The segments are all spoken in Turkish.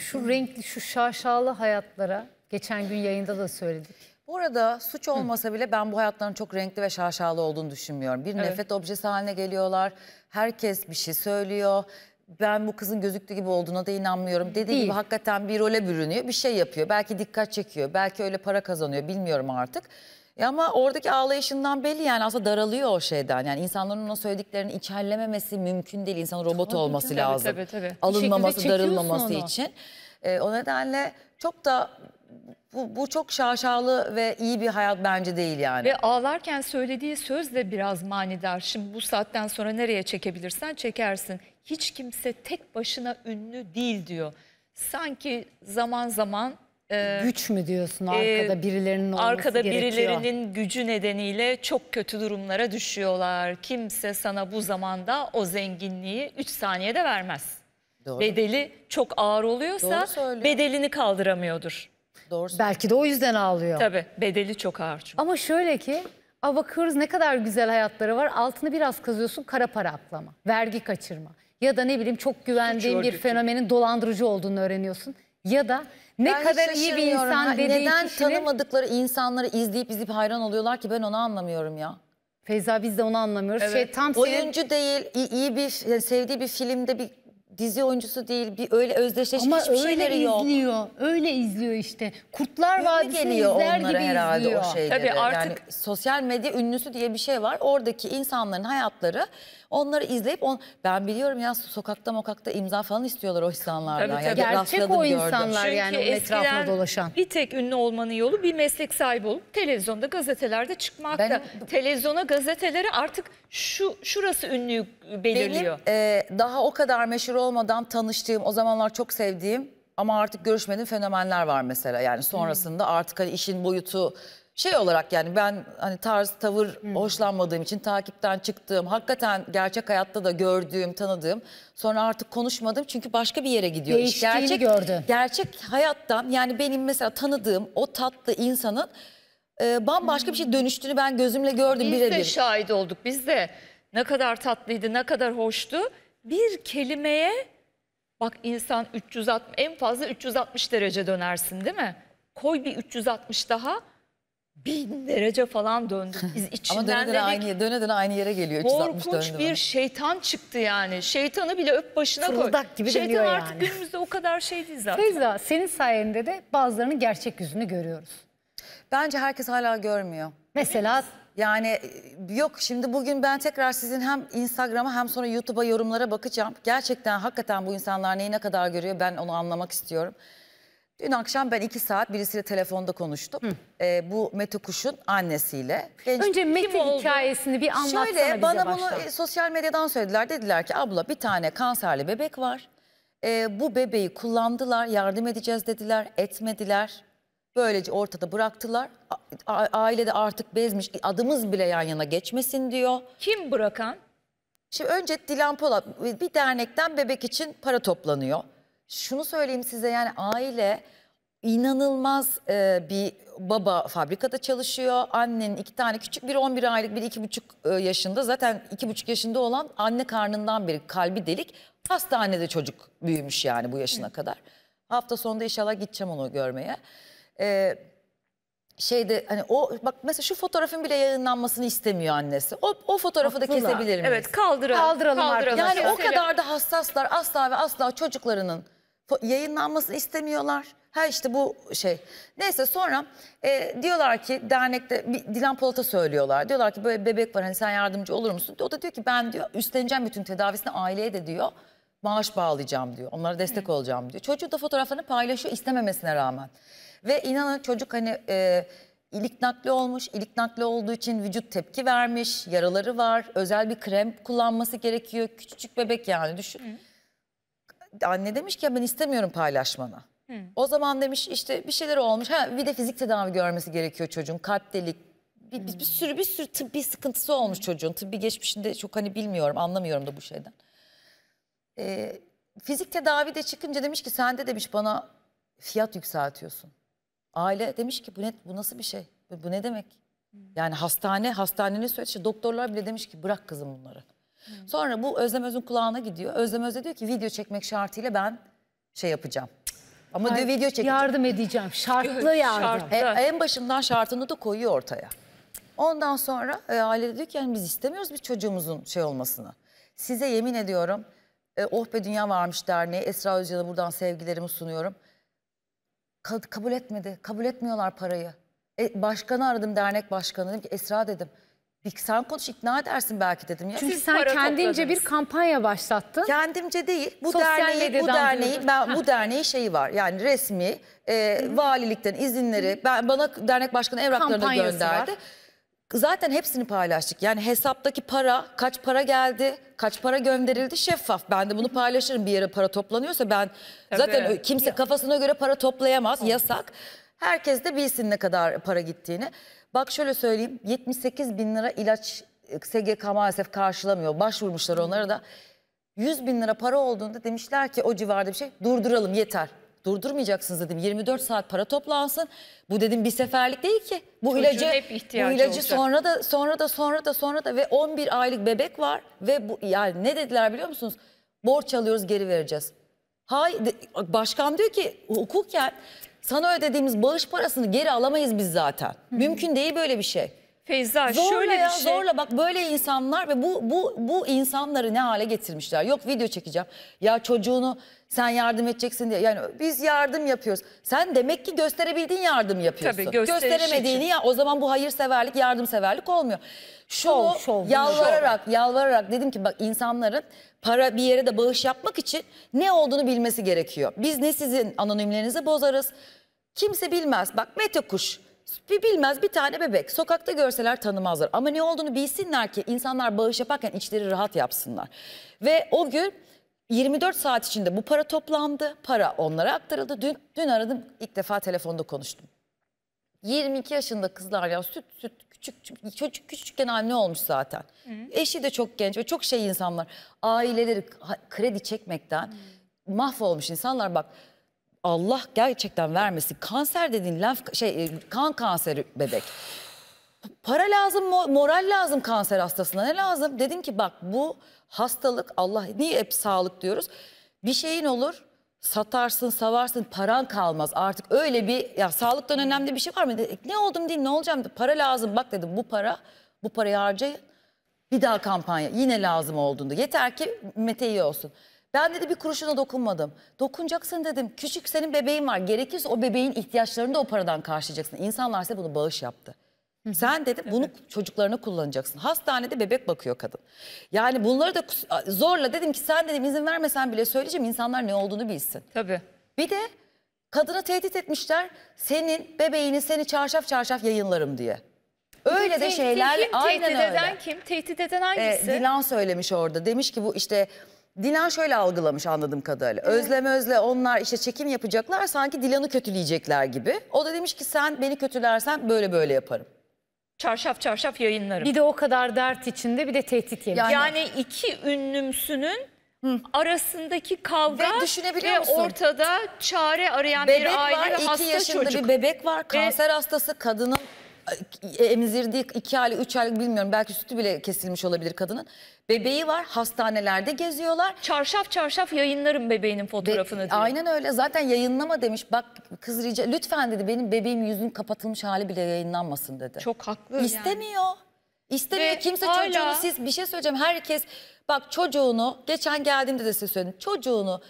şu renkli, şu şaşalı hayatlara geçen gün yayında da söyledik. Bu arada suç olmasa bile ben bu hayatların çok renkli ve şaşalı olduğunu düşünmüyorum. Bir nefret objesi haline geliyorlar. Herkes bir şey söylüyor. Ben bu kızın gözüktüğü gibi olduğuna da inanmıyorum. Dediği gibi hakikaten bir role bürünüyor, bir şey yapıyor. Belki dikkat çekiyor, belki öyle para kazanıyor, bilmiyorum artık. Ama oradaki ağlayışından belli, yani aslında daralıyor o şeyden. Yani insanların ona söylediklerini içerlememesi mümkün değil. İnsanın robot olması lazım. Tabii. Alınmaması, darılmaması için. O nedenle çok da bu çok şaşalı ve iyi bir hayat bence değil yani. Ve ağlarken söylediği söz de biraz manidar. Şimdi bu saatten sonra nereye çekebilirsen çekersin. Hiç kimse tek başına ünlü değil diyor. Sanki zaman zaman... güç mü diyorsun, arkada birilerinin olması arkada gerekiyor. birilerinin gücü nedeniyle çok kötü durumlara düşüyorlar. Kimse sana bu zamanda o zenginliği 3 saniyede vermez. Doğru. Bedeli çok ağır oluyorsa bedelini kaldıramıyordur. Doğru. Belki de o yüzden ağlıyor. Tabii bedeli çok ağır çünkü. Ama şöyle ki bakıyoruz ne kadar güzel hayatları var. Altını biraz kazıyorsun, kara para aklama, vergi kaçırma. Ya da ne bileyim çok güvendiğin bir fenomenin dolandırıcı olduğunu öğreniyorsun. Ya da ne Ben kadar iyi bir insan dediğin neden kişinin... tanımadıkları insanları izleyip hayran oluyorlar ki, ben onu anlamıyorum ya. Feyza, biz de onu anlamıyoruz. Evet. Tam Oyuncu değil, iyi bir, yani sevdiği bir filmde bir dizi oyuncusu değil, bir öyle özdeşleşmiş hiçbir şeyleri yok. Ama öyle izliyor, öyle izliyor işte. Kurtlar Vadisi'ni geliyor izler onlara gibi herhalde izliyor. o şeyleri. Tabii artık... Yani sosyal medya ünlüsü diye bir şey var. Oradaki insanların hayatları, onları izleyip ben biliyorum ya, sokakta imza falan istiyorlar o insanlardan. Tabii. Yani Gerçek o insanlar Çünkü yani onun etrafında dolaşan. Bir tek ünlü olmanın yolu bir meslek sahibi olup televizyonda, gazetelerde çıkmakta. Televizyona, gazetelere artık şurası ünlüyü belirliyor. Benim daha o kadar meşhur olmadan tanıştığım, o zamanlar çok sevdiğim ama artık görüşmediğim fenomenler var mesela. Yani sonrasında artık hani işin boyutu şey olarak, yani ben hani tarz, tavır hoşlanmadığım için takipten çıktığım, hakikaten gerçek hayatta da gördüğüm, tanıdığım, sonra artık konuşmadım çünkü başka bir yere gidiyor. Değiştiğini gördü. Gerçek hayattan, yani benim mesela tanıdığım o tatlı insanın bambaşka bir şey dönüştüğünü ben gözümle gördüm birebir. Biz de şahit olduk. Biz de ne kadar tatlıydı, ne kadar hoştu. Bir kelimeye bak, insan 360, en fazla 360 derece dönersin değil mi? Koy bir 360 daha, 1000 derece falan döndük. Biz içinden Döne döne aynı yere geliyor. Korkunç bir şeytan çıktı yani. Şeytanı bile öp başına koy. Fırıldak gibi Şeytan dönüyor artık yani. günümüzde o kadar şey değil zaten. Feyza, senin sayende de bazılarının gerçek yüzünü görüyoruz. Bence herkes hala görmüyor. Mesela yani yok, şimdi bugün ben tekrar sizin hem Instagram'a hem sonra YouTube'a yorumlara bakacağım. Gerçekten hakikaten bu insanlar neyi ne kadar görüyor, ben onu anlamak istiyorum. Dün akşam ben 2 saat birisiyle telefonda konuştum. Bu Mete Kuş'un annesiyle. Önce Mete hikayesini bir anlatsana bize bana baştan. bunu sosyal medyadan söylediler. Dediler ki abla, bir tane kanserli bebek var. Bu bebeği kullandılar, yardım edeceğiz dediler, etmediler. Böylece ortada bıraktılar. Ailede artık bezmiş, adımız bile yan yana geçmesin diyor. Kim bırakan? Şimdi önce Dilan Polat, bir dernekten bebek için para toplanıyor. Şunu söyleyeyim size, yani aile inanılmaz, bir baba fabrikada çalışıyor. Annenin 2 tane küçük, biri 11 aylık, biri 2,5 yaşında. Zaten 2,5 yaşında olan anne karnından beri kalbi delik. Hastanede çocuk büyümüş yani bu yaşına kadar. Hafta sonunda inşallah gideceğim onu görmeye. Hani o bak mesela, şu fotoğrafın bile yayınlanmasını istemiyor annesi. O fotoğrafı da kesebilir miyiz? Evet, kaldıralım arkadaşlar. Yani o kadar da hassaslar, asla ve asla çocuklarının yayınlanmasını istemiyorlar. İşte bu şey. Neyse, sonra diyorlar ki dernekte Dilan Polat'a söylüyorlar. Diyorlar ki böyle bebek var, hani sen yardımcı olur musun? O da diyor ki ben diyor üstleneceğim bütün tedavisini, aileye de diyor maaş bağlayacağım diyor. Onlara destek olacağım diyor. Çocuğu da fotoğraflarını paylaşıyor istememesine rağmen. Ve inanın çocuk hani ilik nakli olmuş. İlik nakli olduğu için vücut tepki vermiş. Yaraları var. Özel bir krem kullanması gerekiyor. Küçücük bebek yani, düşün. Anne demiş ki ben istemiyorum paylaşmanı. O zaman demiş işte bir şeyler olmuş. Bir de fizik tedavi görmesi gerekiyor çocuğun. Kalp delik. Bir sürü tıbbi sıkıntısı olmuş çocuğun. Tıbbi geçmişinde çok hani bilmiyorum, anlamıyorum da bu şeyden. Fizik tedavi de çıkınca demiş ki sen de demiş bana fiyat yükseltiyorsun. Aile demiş ki bu nasıl bir şey? Bu ne demek? Yani hastanenin söylediği, doktorlar bile demiş ki bırak kızım bunları. Sonra bu Özlem Öz'ün kulağına gidiyor. Özlem Öz de diyor ki video çekmek şartıyla ben şey yapacağım. Ama diyor video çekeceğim. Yardım edeceğim. Şartlı yardım. Şart. En başından şartını da koyuyor ortaya. Ondan sonra aile de diyor ki yani biz istemiyoruz bir çocuğumuzun şey olmasını. Size yemin ediyorum Oh Be Dünya Varmış Derneği, Esra Özcan'a buradan sevgilerimi sunuyorum. Kabul etmedi. Kabul etmiyorlar parayı. Başkanı aradım, dernek başkanı. Dedim ki Esra dedim. Bir sen konuş, ikna edersin belki dedim. Ya. Çünkü Siz sen para kendince topladınız. bir kampanya başlattın. Kendimce değil. Bu Sosyal derneği medyadan diyordun. bu derneğin şeyi var. Yani resmi valilikten izinleri bana dernek başkanı evraklarını Kampanyası gönderdi. var. Zaten hepsini paylaştık. Yani hesaptaki para, kaç para geldi, kaç para gönderildi şeffaf. Ben de bunu paylaşırım, bir yere para toplanıyorsa ben zaten kimse kafasına göre para toplayamaz, yasak. Herkes de bilsin ne kadar para gittiğini. Bak şöyle söyleyeyim, 78 bin lira ilaç SGK maalesef karşılamıyor. Başvurmuşlar onlara da. 100 bin lira para olduğunda demişler ki o civarda bir şey durduralım yeter. Durdurmayacaksınız dedim. 24 saat para toplansın. Bu dedim bir seferlik değil ki. Bu Çocuğun ilacı hep ihtiyacı sonra da ve 11 aylık bebek var ve bu yani ne dediler biliyor musunuz? Borç alıyoruz, geri vereceğiz. Hayır, başkan diyor ki hukuken sana ödediğimiz bağış parasını geri alamayız biz zaten. Mümkün değil böyle bir şey. Feyza Zorla şöyle ya, bir şey. zorla bak böyle insanlar ve bu insanları ne hale getirmişler. Yok video çekeceğim. Ya çocuğunu sen yardım edeceksin diye. Yani biz yardım yapıyoruz. Sen demek ki gösterebildiğin yardım yapıyorsun. Tabii, gösteriş gösteremediğini için. ya o zaman bu hayırseverlik, yardımseverlik olmuyor. Şunu Şov, yalvararak dedim ki bak insanların para bir yere de bağış yapmak için ne olduğunu bilmesi gerekiyor. Biz ne sizin anonimlerinizi bozarız. Kimse bilmez. Bak Mete Kuş bilmez bir tane bebek. Sokakta görseler tanımazlar. Ama ne olduğunu bilsinler ki insanlar bağış yaparken içleri rahat yapsınlar. Ve o gün 24 saat içinde bu para toplandı. Para onlara aktarıldı. Dün aradım, ilk defa telefonda konuştum. 22 yaşında kızlar ya çocuk küçükken anne olmuş zaten. Eşi de çok genç ve çok şey insanlar. Aileleri kredi çekmekten mahvolmuş insanlar bak. Allah gerçekten vermesin. Kanser dediğin kan kanseri bebek. Para lazım, moral lazım kanser hastasına. Ne lazım? Dedim ki bak bu hastalık Allah niye hep sağlık diyoruz? Bir şeyin olur, satarsın, savarsın, paran kalmaz. Artık öyle bir ya sağlıktan önemli bir şey var mı? Ne oldum değil, ne olacağım? Para lazım. Bak dedim bu parayı harcayın. Bir daha kampanya yine lazım olduğunda. Yeter ki Mete iyi olsun. Ben dedi bir kuruşuna dokunmadım. Dokunacaksın dedim. Küçük senin bebeğin var. Gerekirse o bebeğin ihtiyaçlarını da o paradan karşılayacaksın. İnsanlar size bunu bağış yaptı. Sen dedim bunu çocuklarına kullanacaksın. Hastanede bebek bakıyor kadın. Yani bunları da zorla dedim ki sen dedim izin vermesen bile söyleyeceğim insanlar ne olduğunu bilsin. Tabii. Bir de kadını tehdit etmişler. Senin bebeğini seni çarşaf çarşaf yayınlarım diye. Öyle de şeyler aynen tehdit öyle. eden kim? Tehdit eden hangisi? Dilan söylemiş orada. Demiş ki bu işte Dilan şöyle algılamış anladığım kadarıyla. Özle onlar işte çekim yapacaklar sanki Dilan'ı kötüleyecekler gibi. O da demiş ki sen beni kötülersen böyle yaparım. Çarşaf çarşaf yayınlarım. Bir de o kadar dert içinde bir de tehdit yemiş. Yani iki ünlümsünün arasındaki kavga Ve düşünebiliyor ve musun? ortada çare arayan Bebek bir aile var, ve 2 hasta yaşında çocuk. bir bebek var. Kanser hastası kadının emzirdiği 2 aylık 3 aylık bilmiyorum belki sütü bile kesilmiş olabilir kadının. Bebeği var, hastanelerde geziyorlar. Çarşaf çarşaf yayınlarım bebeğinin fotoğrafını diyor. Aynen öyle zaten yayınlama demiş. Bak kız lütfen dedi benim bebeğim yüzünün kapatılmış hali bile yayınlanmasın dedi. Çok haklı yani. İstemiyor. İstemiyor. Ve Kimse hala- çocuğunu bir şey söyleyeceğim. Herkes bak çocuğunu geçen geldiğimde de size söyledim. Çocuğunu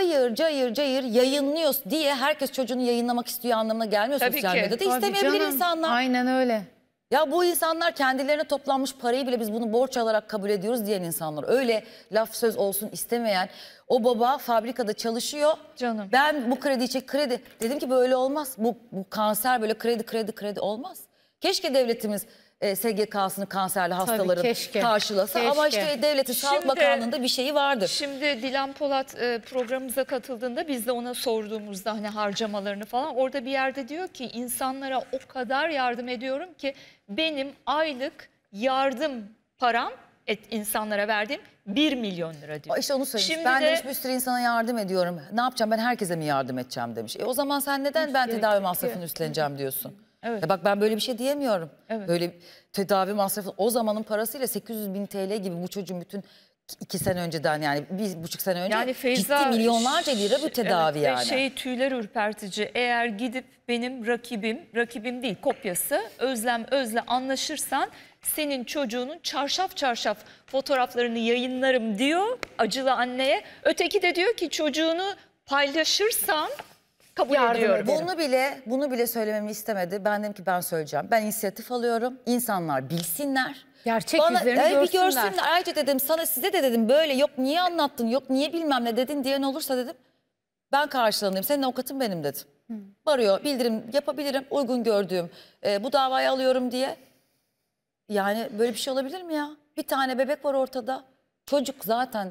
cayır yayınlıyor diye herkes çocuğunu yayınlamak istiyor anlamına gelmiyor Tabii sosyal ki. medyada. Tabii İstemeyebilir canım. insanlar. Aynen öyle. Ya bu insanlar kendilerine toplanmış parayı bile biz bunu borç alarak kabul ediyoruz diyen insanlar. Öyle laf söz olsun istemeyen. O baba fabrikada çalışıyor. Canım. Ben bu krediyi kredi. Dedim ki böyle olmaz. Bu kanser böyle kredi olmaz. Keşke devletimiz SGK'sını kanserli hastaların keşke. karşılasa. Ama Keşke. işte devletin Sağlık Şimdi- Bakanlığı'nda bir şeyi vardır. Şimdi Dilan Polat programımıza katıldığında biz de ona sorduğumuzda hani harcamalarını falan orada bir yerde diyor ki insanlara o kadar yardım ediyorum ki benim aylık yardım param insanlara verdiğim 1 milyon lira diyor. İşte onu söylemiş. Şimdi Ben de- demiş bir sürü insana yardım ediyorum. Ne yapacağım ben herkese mi yardım edeceğim demiş. O zaman sen neden ben tedavi masrafını üstleneceğim diyorsun. Evet. Ya bak ben böyle bir şey diyemiyorum. Evet. Böyle tedavi masrafı o zamanın parasıyla 800 bin TL gibi bu çocuğun bütün 2 sene önceden, yani 1,5 sene önce Yani Feyza, ciddi milyonlarca lira bir tedavi evet, yani. Ve tüyler ürpertici. Eğer gidip benim rakibim değil kopyası Özlem'le anlaşırsan senin çocuğunun çarşaf çarşaf fotoğraflarını yayınlarım diyor acılı anneye. Öteki de diyor ki çocuğunu paylaşırsan kabul Yardım ediyorum. ederim. Bunu bile söylememi istemedi. Ben dedim ki ben söyleyeceğim. Ben inisiyatif alıyorum. İnsanlar bilsinler. Gerçek yüzlerini bir görsünler. görsünler. Ayrıca dedim sana, size de dedim, böyle yok niye anlattın, yok niye bilmem ne dedin diyen olursa dedim ben karşılanayım. Senin avukatın benim dedim. Varıyor, bildirim yapabilirim uygun gördüğüm. Bu davayı alıyorum diye. Yani böyle bir şey olabilir mi ya? Bir tane bebek var ortada. Çocuk zaten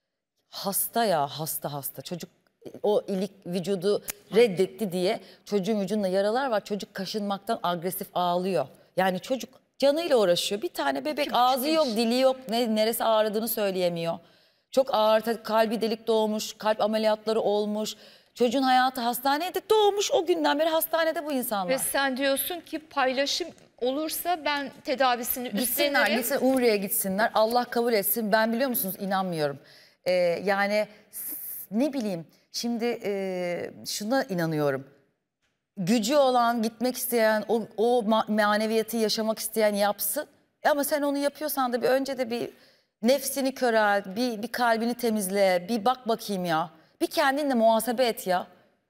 hasta ya, hasta. Çocuk o ilik vücudu reddetti diye çocuğun vücudunda yaralar var. Çocuk kaşınmaktan agresif ağlıyor. Yani çocuk canıyla uğraşıyor. Bir tane bebek, ağzı yok, dili yok, neresi ağrıdığını söyleyemiyor. Çok ağır, kalbi delik doğmuş, kalp ameliyatları olmuş. Çocuğun hayatı hastanede doğmuş, o günden beri hastanede bu insanlar. Ve sen diyorsun ki paylaşım olursa ben tedavisini Gitsinler, üstlenirim. Umre'ye gitsinler. Allah kabul etsin. Ben biliyor musunuz inanmıyorum. Yani ne bileyim şimdi şuna inanıyorum. Gücü olan, gitmek isteyen, o maneviyatı yaşamak isteyen yapsın. Ama sen onu yapıyorsan da bir önce de bir nefsini körelt, bir kalbini temizle, bir bak bakayım ya. Bir kendinle muhasebe et ya.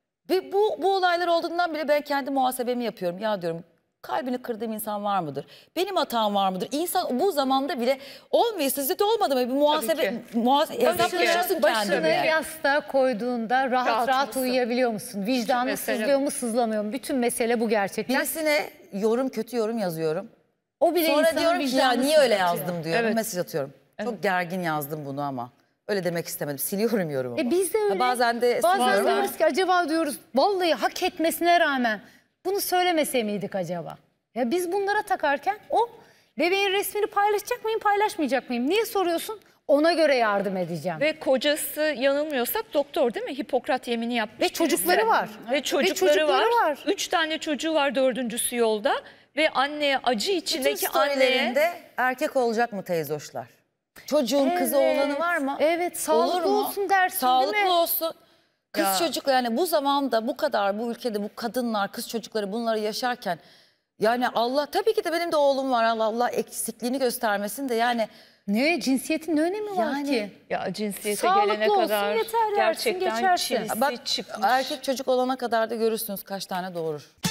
Bu olaylar olduğundan bile ben kendi muhasebemi yapıyorum. Ya diyorum, kalbini kırdığım insan var mıdır? Benim hatam var mıdır? İnsan bu zamanda bile olmuyor. Sizde de olmadı mı? Bir muhasebe, hesaplaşırsın Başını kendine. yastığa koyduğunda rahat Rahat mısın? Uyuyabiliyor musun? Vicdanın mesele sızlıyor mu, sızlamıyor mu? Bütün mesele bu gerçekten. Birisine kötü yorum yazıyorum. O bile Sonra insanın diyorum ki ya vicdanını niye öyle sızlatıyor. yazdım diyorum. Evet. Mesaj atıyorum. Çok gergin yazdım bunu ama. Öyle demek istemedim. Siliyorum yorumu. Biz de öyle. Bazen de Bazen siliyorum ama- diyoruz ki acaba diyoruz vallahi hak etmesine rağmen bunu söylemese miydik acaba? Ya biz bunlara takarken o bebeğin resmini paylaşacak mıyım, paylaşmayacak mıyım? Niye soruyorsun? Ona göre yardım edeceğim. Ve kocası yanılmıyorsak doktor değil mi? Hipokrat yemini yapmış. Ve çocukları birisi. var. Ve çocukları çocukları var. var. 3 tane çocuğu var, 4.'sü yolda. Ve anneye acı Bütün içindeki anneye... storylerinde erkek olacak mı teyzoşlar? Çocuğun kızı oğlanı var mı? Evet, sağlıklı olsun dersin, Sağlıklı değil mi? olsun. Kız Ya. çocuk, yani bu zamanda bu kadar, bu ülkede bu kadınlar, kız çocukları bunları yaşarken, yani Allah, tabii ki de benim de oğlum var, Allah eksikliğini göstermesin de yani Ne, cinsiyetin ne önemi var Yani- ki? Ya cinsiyete Sağlıklı gelene olsun, kadar yeter dersin, gerçekten geçersin. çilesi bak çıkmış. erkek çocuk olana kadar da görürsünüz kaç tane doğurur.